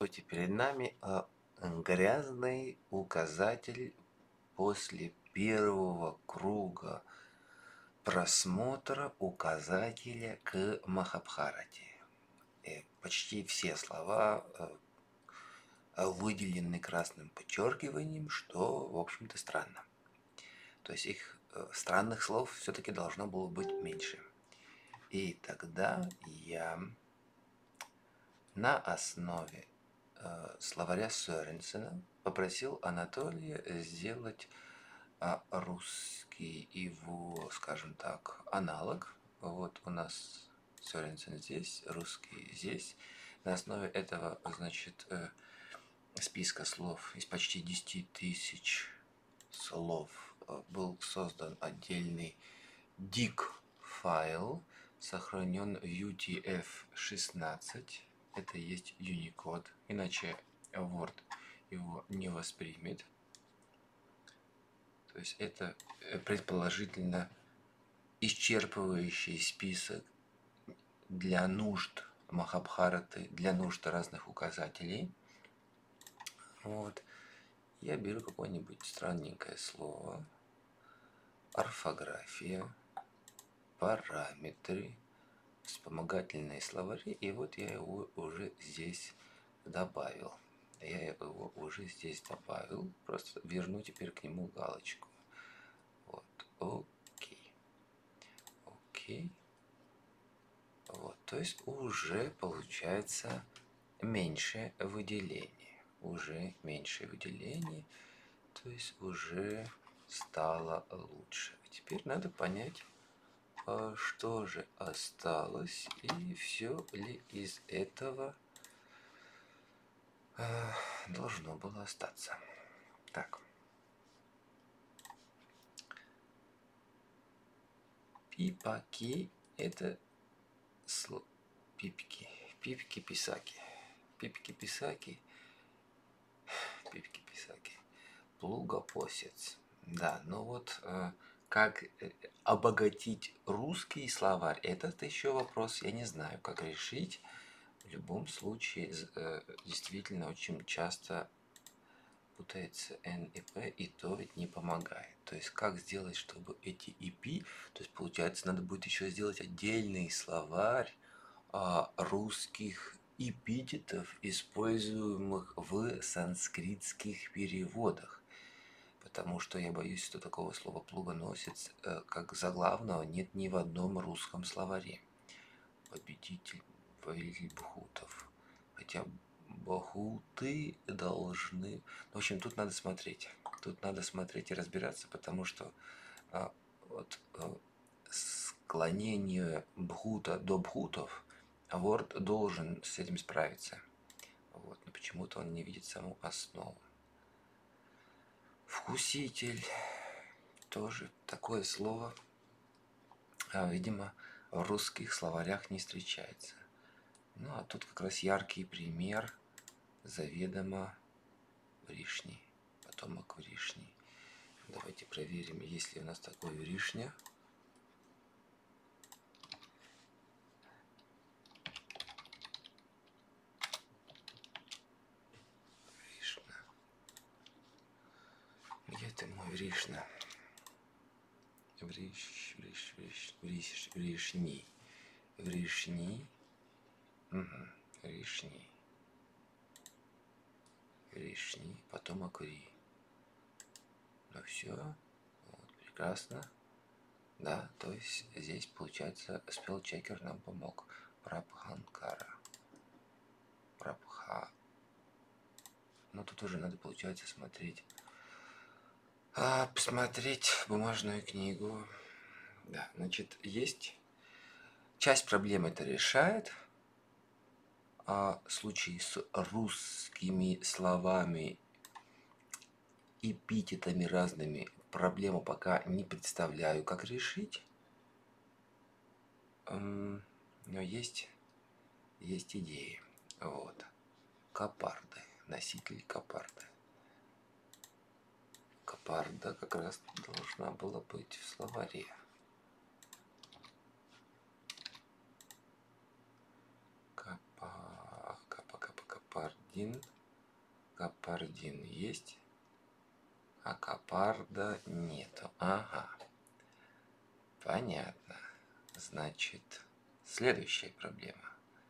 Здравствуйте, перед нами грязный указатель после первого круга просмотра указателя к Махабхарате. Почти все слова выделены красным подчеркиванием, что, в общем-то, странно. То есть их странных слов все-таки должно было быть меньше. И тогда я на основе словаря Соренсена попросил Анатолия сделать русский его, скажем так, аналог. Вот у нас Соренсен здесь, русский здесь. На основе этого, значит, списка слов из почти 10 тысяч слов был создан отдельный DIG-файл, сохранен в UTF-16. Это есть Unicode, иначе Word его не воспримет. То есть это предположительно исчерпывающий список для нужд Махабхараты, для нужд разных указателей. Вот. Я беру какое-нибудь странненькое слово, орфография, параметры, вспомогательные словари, и вот я его уже здесь добавил. Просто верну теперь к нему галочку. Вот, окей. Вот, то есть уже получается меньше выделений. То есть уже стало лучше. Теперь надо понять, что же осталось и все ли из этого должно было остаться. Так. Пипаки – это пипки. Пипки-писаки. Плугопосец. Да, ну вот как обогатить русский словарь, этот еще вопрос, я не знаю, как решить. В любом случае, действительно очень часто путается N и P, и то ведь не помогает. То есть как сделать, чтобы эти EP, то есть получается надо будет еще сделать отдельный словарь русских эпитетов, используемых в санскритских переводах. Потому что я боюсь, что такого слова плугоносец, как заглавного, нет ни в одном русском словаре. Повелитель бхутов. Хотя бхуты должны... В общем, тут надо смотреть. Тут надо смотреть и разбираться, потому что склонение бхута до бхутов, Word должен с этим справиться. Вот. Но почему-то он не видит саму основу. Вкуситель. Тоже такое слово, видимо, в русских словарях не встречается. Ну, а тут как раз яркий пример заведомо Вришни, потомок Вришни. Давайте проверим, есть ли у нас такой Вришня. Вришна. Где ты, мой Вришна? Вришни. Вришни. Угу. Вришни, потомок Ври. Ну все, вот, прекрасно. Да, то есть здесь получается спелчекер нам помог. Прабханкара. Прабха. Но тут уже надо, получается, смотреть. Посмотреть бумажную книгу. Да, значит, есть. Часть проблем это решает. А в случае с русскими словами, эпитетами разными, проблему пока не представляю, как решить. Но есть идеи. Вот. Капарды. Носитель капарды. Капарда как раз должна была быть в словаре. Капарди. Капардин есть, а капарда нету. Ага, понятно. Значит, следующая проблема.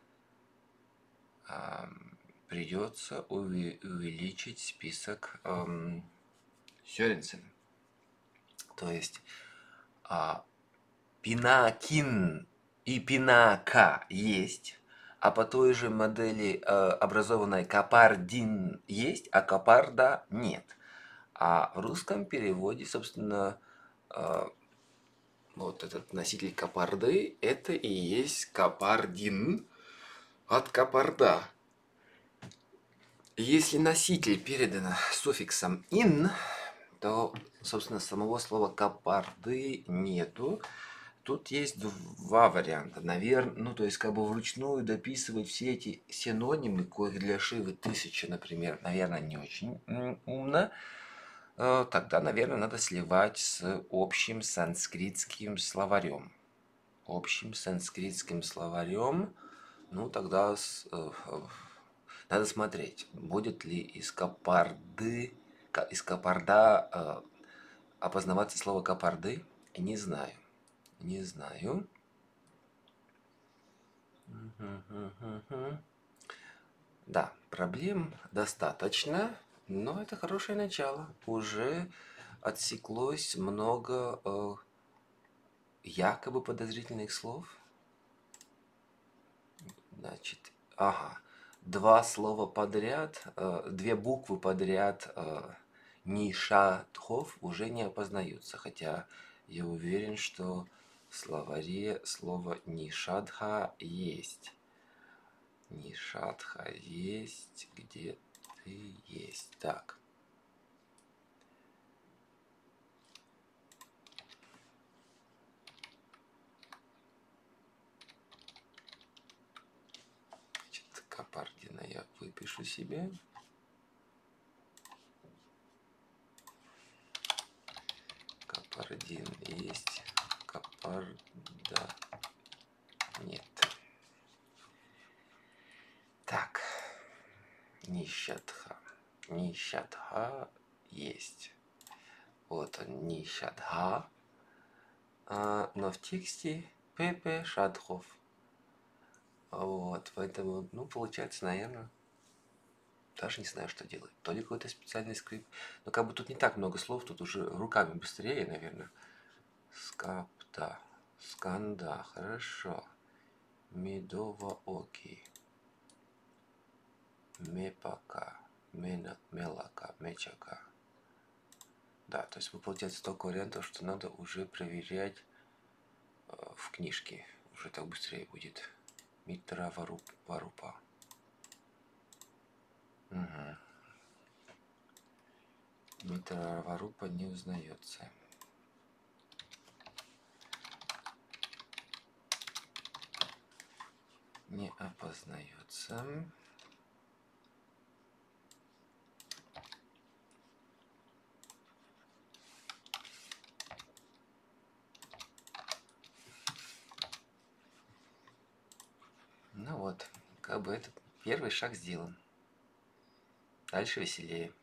Придется увеличить список Сёренсен. То есть пинакин и пинака есть, а по той же модели образованной капардин есть, а капарда нет. А в русском переводе, собственно, вот этот носитель капарды, это и есть капардин от капарда. Если носитель передан суффиксом «ин», то, собственно, самого слова «капарды» нету. Тут есть два варианта. Наверное, ну, то есть, как бы вручную дописывать все эти синонимы, коих для Шивы 1000, например, наверное, не очень умно. Тогда, наверное, надо сливать с общим санскритским словарем. Общим санскритским словарем, ну, тогда надо смотреть, будет ли из капарда опознаваться слово капарды. Не знаю. Не знаю. Да, проблем достаточно, но это хорошее начало. Уже отсеклось много якобы подозрительных слов. Значит, ага, два слова подряд, две буквы подряд нишадхов уже не опознаются, хотя я уверен, что в словаре слово нишадха есть. Нишадха есть, где ты есть. Так. Значит, капардина я выпишу себе. Капардин есть, капарда нет. Так, нищадха. Нищадха есть. Вот он, нищадха. Но в тексте ПП Шадхов. Вот, поэтому, ну, получается, наверное, даже не знаю, что делать. То ли какой-то специальный скрипт. Но как бы тут не так много слов, тут уже руками быстрее, наверное. Скапта. Сканда. Хорошо. Медова оки. Мепака. Мелака. Мечака. Да, то есть получается столько вариантов, что надо уже проверять в книжке. Уже так быстрее будет. Митра Варупа. Угу. Митра Варупа не узнается. Не опознается. Ну вот, как бы этот первый шаг сделан. Дальше веселее.